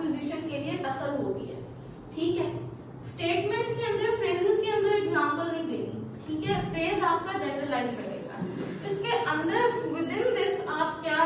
Preposition के लिए tussle होती है, ठीक है। स्टेटमेंट्स के अंदर, फ्रेजेस के अंदर एग्जांपल नहीं देनी, ठीक है। फ्रेज आपका जनरलाइज रहेगा, इसके अंदर विद इन दिस आप क्या